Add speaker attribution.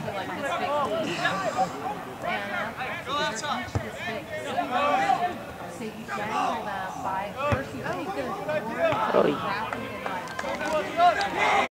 Speaker 1: like this big so you dangle them by first you take the
Speaker 2: Oh,